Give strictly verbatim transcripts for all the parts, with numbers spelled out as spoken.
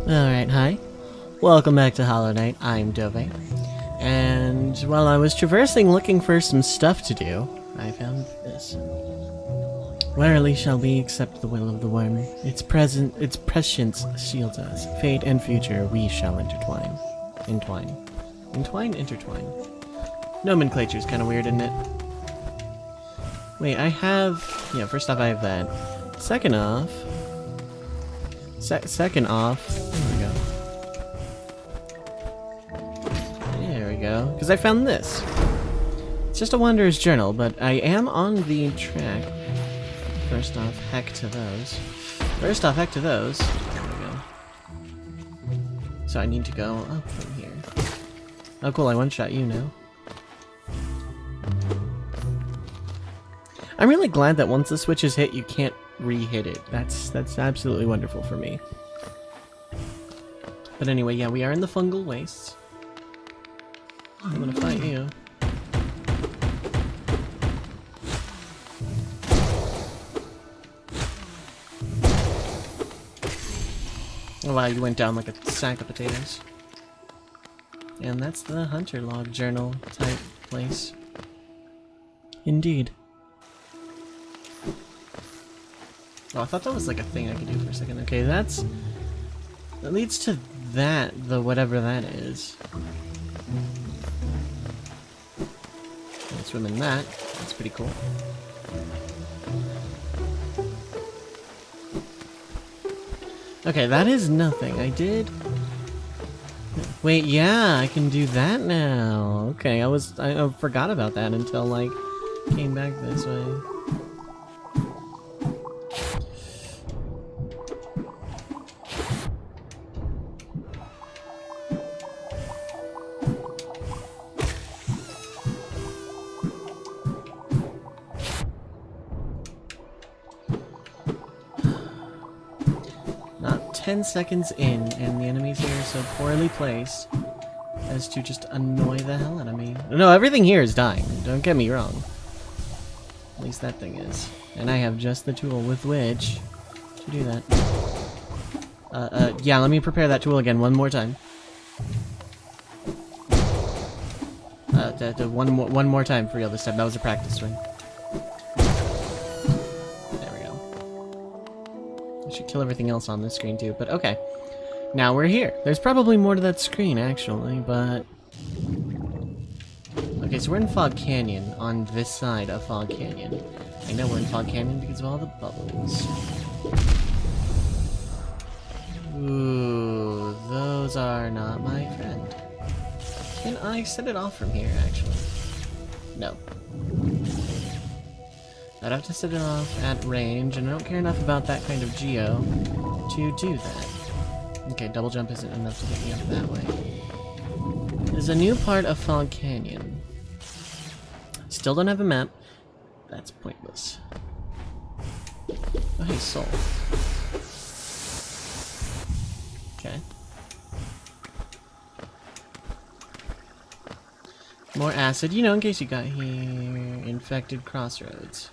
Alright, hi. Welcome back to Hollow Knight. I'm Dovei. And while I was traversing looking for some stuff to do, I found this. Rarely shall we accept the will of the worm. Its present, its prescience shields us. Fate and future we shall intertwine. Entwine. Entwine, intertwine. Nomenclature's kind of weird, isn't it? Wait, I have... Yeah, first off I have that. Second off... Se second off... There we go. There we go. Because I found this. It's just a Wanderer's Journal, but I am on the track. First off, heck to those. First off, heck to those. There we go. So I need to go up from here. Oh cool, I one-shot you now. I'm really glad that once the switch is hit, you can't re-hit it. That's that's absolutely wonderful for me. But anyway, yeah, we are in the fungal wastes. I'm gonna fight you. Oh wow, you went down like a sack of potatoes. And that's the Hunter Log Journal type place. Indeed. Oh, I thought that was like a thing I could do for a second. Okay, that's... That leads to that, the whatever that is. I'll swim in that. That's pretty cool. Okay, that is nothing. I did... Wait, yeah, I can do that now. Okay, I was... I, I forgot about that until, like, came back this way. ten seconds in, and the enemies here are so poorly placed as to just annoy the hell out of me. No, everything here is dying, don't get me wrong. At least that thing is. And I have just the tool with which to do that. Uh, uh, yeah, let me prepare that tool again one more time. Uh, d d one, more, one more time for real this time. That was a practice swing. Kill everything else on this screen too, but okay. Now we're here. There's probably more to that screen actually, but... Okay, so we're in Fog Canyon, on this side of Fog Canyon. I know we're in Fog Canyon because of all the bubbles. Ooh, those are not my friend. Can I set it off from here actually? No. I'd have to set it off at range, and I don't care enough about that kind of geo to do that. Okay, double jump isn't enough to get me up that way. There's a new part of Fog Canyon. Still don't have a map. That's pointless. Oh, hey, soul. Okay. More acid, you know, in case you got here. Infected crossroads.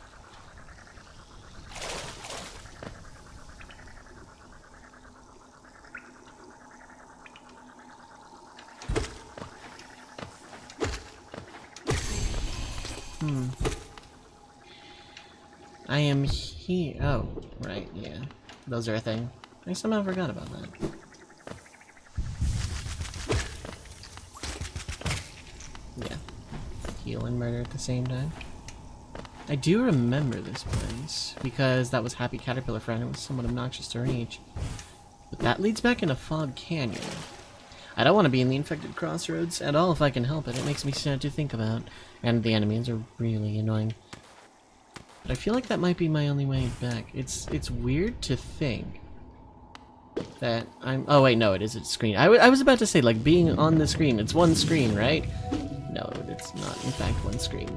Hmm. I am here. Oh, right, yeah. Those are a thing. I somehow forgot about that. Yeah. Heal and murder at the same time. I do remember this place, because that was Happy Caterpillar Friend. It was somewhat obnoxious to reach. But that leads back into Fog Canyon. I don't want to be in the infected crossroads at all if I can help it. It makes me sad to think about. And the enemies are really annoying. But I feel like that might be my only way back. It's it's weird to think that I'm... Oh wait, no, it is a screen. I, w I was about to say, like, being on the screen, it's one screen, right? No, it's not, in fact, one screen.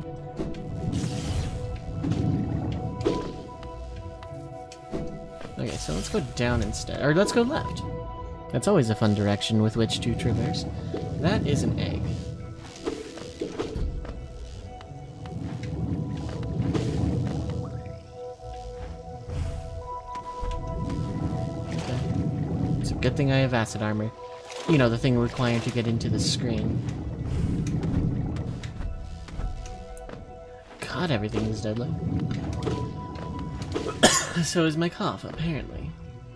Okay, so let's go down instead. Or let's go left. That's always a fun direction with which to traverse. That is an egg. It's a good thing I have acid armor. You know, the thing required to get into the screen. God, everything is deadly. So is my cough, apparently.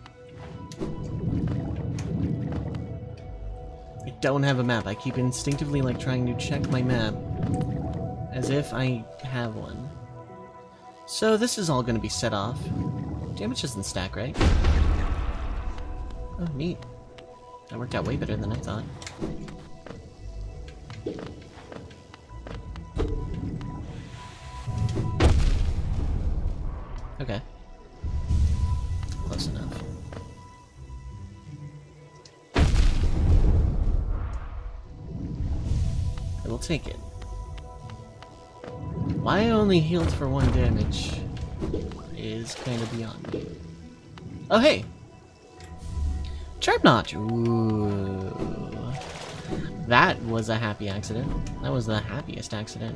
I don't have a map. I keep instinctively, like, trying to check my map as if I have one. So this is all going to be set off. Damage doesn't stack, right? Oh, neat. That worked out way better than I thought. Okay. Close enough. I will take it. Why I only healed for one damage is kind of beyond me. Oh, hey! Sharp Notch! Ooh. That was a happy accident. That was the happiest accident.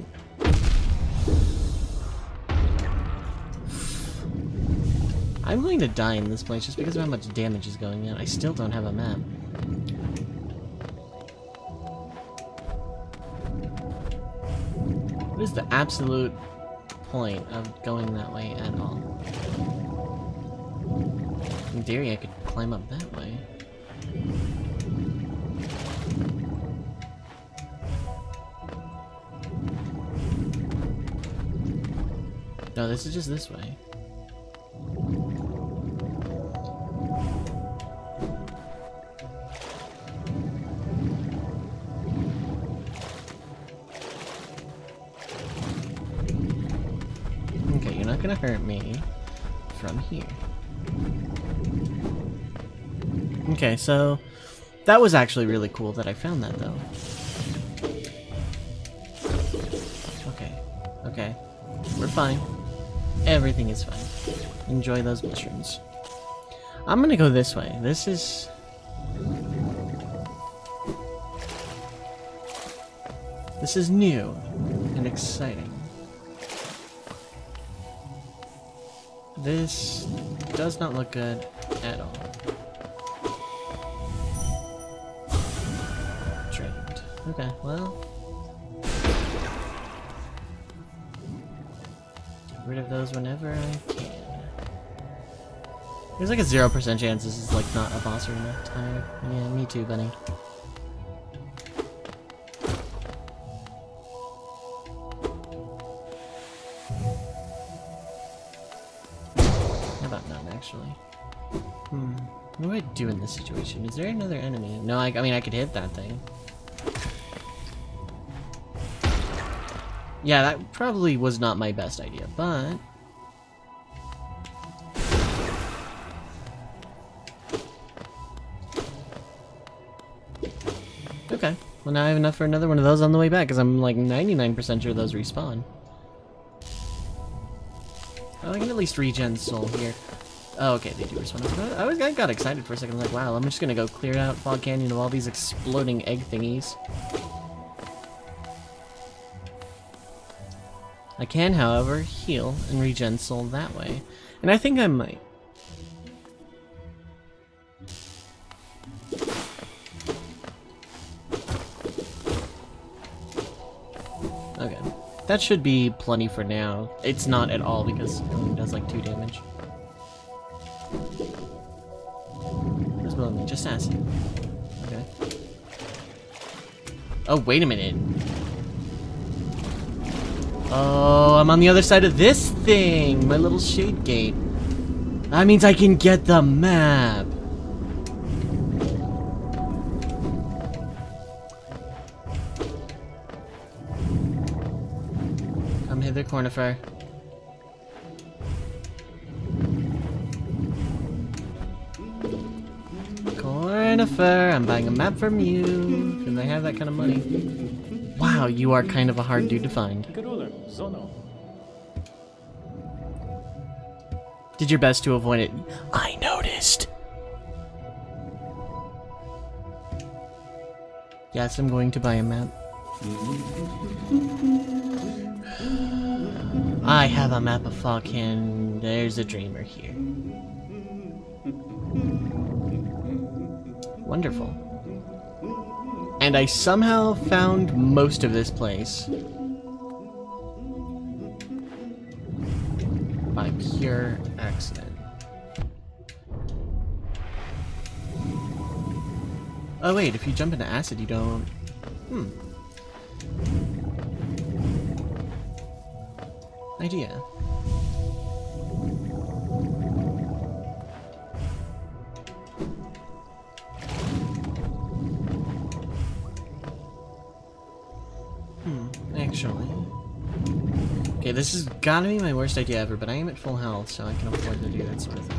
I'm going to die in this place just because of how much damage is going in. I still don't have a map. What is the absolute point of going that way at all? In theory, I could climb up that way. No, this is just this way. Okay, you're not gonna hurt me from here. Okay, so that was actually really cool that I found that, though. Okay, okay, we're fine. Everything is fine. Enjoy those mushrooms. I'm gonna go this way. This is... This is new and exciting. This does not look good at all. Trained. Okay, well... Get rid of those whenever I can. There's like a zero percent chance this is like not a boss arena time. Yeah, me too, Bunny. How about none, actually? Hmm. What do I do in this situation? Is there another enemy? No, I, I mean, I could hit that thing. Yeah, that probably was not my best idea, but... Okay. Well, now I have enough for another one of those on the way back, because I'm like ninety-nine percent sure those respawn. Oh, I can at least regen soul here. Oh, okay, they do respawn. I, was, I got excited for a second, like, wow, I'm just gonna go clear out Fog Canyon of all these exploding egg thingies. I can, however, heal and regen soul that way. And I think I might. Okay. That should be plenty for now. It's not at all because it only does like two damage. Who's below me? Just acid. Okay. Oh, wait a minute. Oh, I'm on the other side of this thing! My little shade gate. That means I can get the map! Come hither, Cornifer. Cornifer, I'm buying a map from you, because I have that kind of money. Wow, you are kind of a hard dude to find. Did your best to avoid it. I noticed! Yes, I'm going to buy a map. I have a map of Falcon. There's a dreamer here. Wonderful. And I somehow found most of this place. By pure accident. Oh wait, if you jump into acid you don't... Hmm. Idea. Hmm, actually... Okay, this has gotta be my worst idea ever, but I am at full health, so I can afford to do that sort of thing.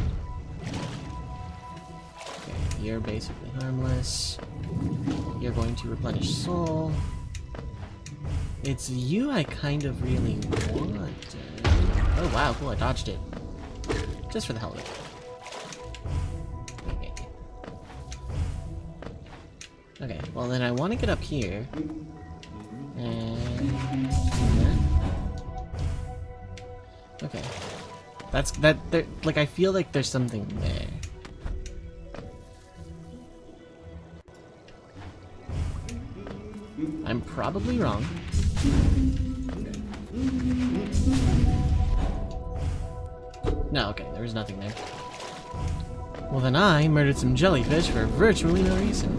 Okay, you're basically harmless. You're going to replenish soul. It's you I kind of really wanted. Oh wow, cool, I dodged it. Just for the hell of it. Okay, okay well then I want to get up here. And... Okay. That's, that, there, like, I feel like there's something there. I'm probably wrong. No, okay, there was nothing there. Well then I murdered some jellyfish for virtually no reason.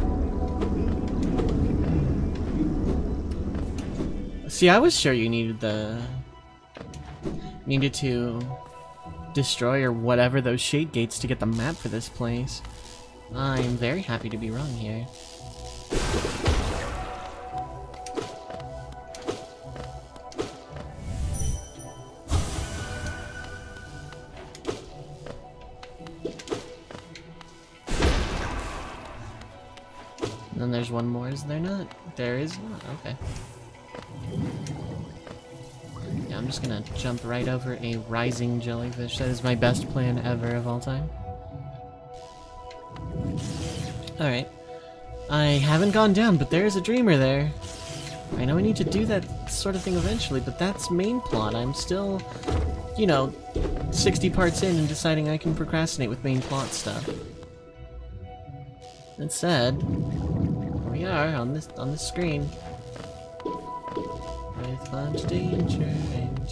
See, I was sure you needed the... Needed to destroy or whatever those shade gates to get the map for this place. I'm very happy to be wrong here. And then there's one more, is there not? There is not, okay. Yeah, I'm just gonna jump right over a rising jellyfish. That is my best plan ever of all time. Alright. I haven't gone down, but there is a dreamer there. I know I need to do that sort of thing eventually, but that's main plot. I'm still, you know, sixty parts in and deciding I can procrastinate with main plot stuff. Instead, here we are on this on this screen. With much danger and...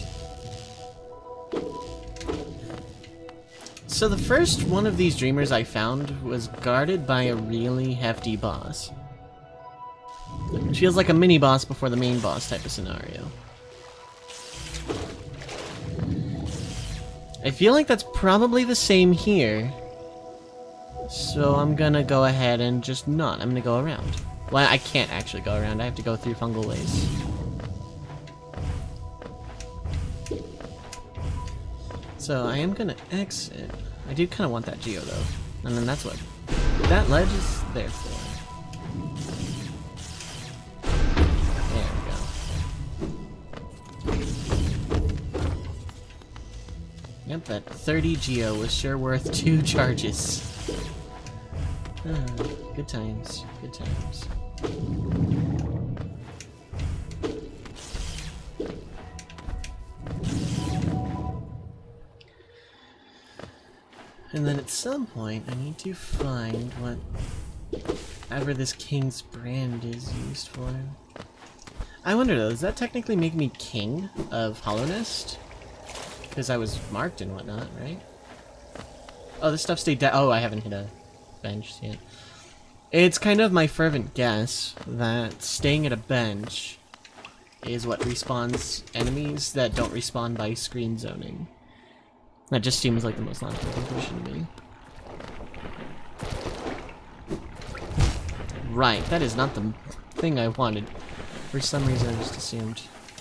So the first one of these dreamers I found was guarded by a really hefty boss. It feels like a mini-boss before the main boss type of scenario. I feel like that's probably the same here. So I'm gonna go ahead and just not. I'm gonna go around. Well, I can't actually go around. I have to go through fungal ways. So I am gonna exit. I do kind of want that geo though, and then that's what that ledge is there for. There we go. Yep, that thirty geo was sure worth two charges. Ah, good times, good times. And then at some point, I need to find whatever this king's brand is used for. I wonder though, does that technically make me king of Hollow Nest? Because I was marked and whatnot, right? Oh, this stuff stayed down. Oh, I haven't hit a bench yet. It's kind of my fervent guess that staying at a bench is what respawns enemies that don't respawn by screen zoning. That just seems like the most logical conclusion to me. Right, that is not the thing I wanted. For some reason I just assumed.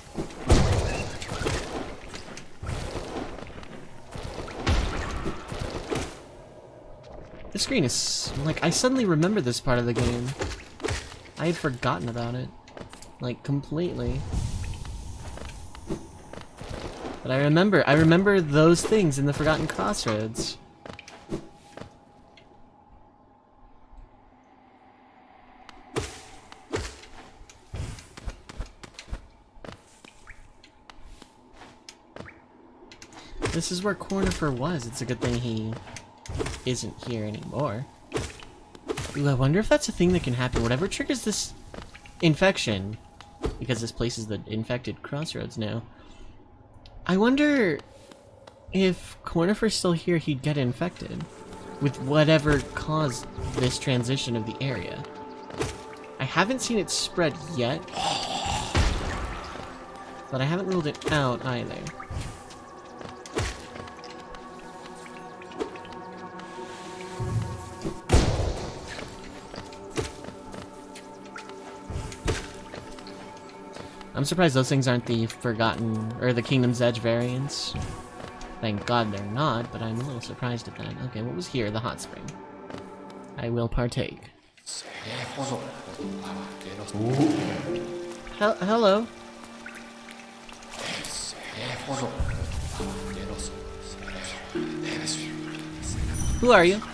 This screen is... like, I suddenly remember this part of the game. I had forgotten about it. Like, completely. But I remember, I remember those things in the Forgotten Crossroads. This is where Cornifer was. It's a good thing he isn't here anymore. Ooh, I wonder if that's a thing that can happen. Whatever triggers this infection, because this place is the infected crossroads now. I wonder if Cornifer's still here, he'd get infected with whatever caused this transition of the area. I haven't seen it spread yet, but I haven't ruled it out either. I'm surprised those things aren't the Forgotten, or the Kingdom's Edge variants. Thank God they're not, but I'm a little surprised at that. Okay, what was here? The hot spring. I will partake. Hel hello? Who are you?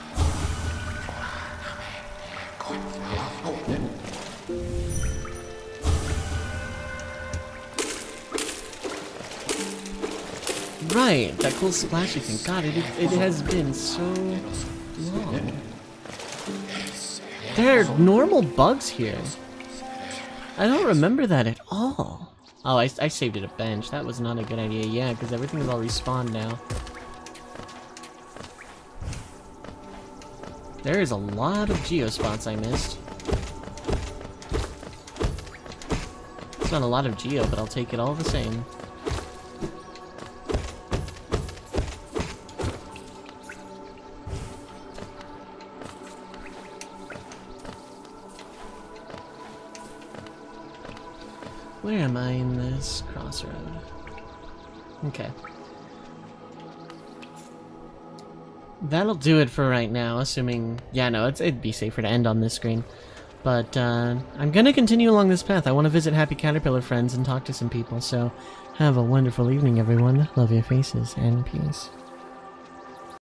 Right, that cool splashy thing. God, it, it has been so long. There are normal bugs here. I don't remember that at all. Oh, I, I saved it a bench. That was not a good idea. Yeah, because everything is all respawned now. There is a lot of geospots I missed. It's not a lot of geo, but I'll take it all the same. Where am I in this crossroad? Okay. That'll do it for right now, assuming... Yeah, no, it's, it'd be safer to end on this screen. But, uh, I'm gonna continue along this path. I want to visit Happy Caterpillar friends and talk to some people, so have a wonderful evening, everyone. Love your faces, and peace.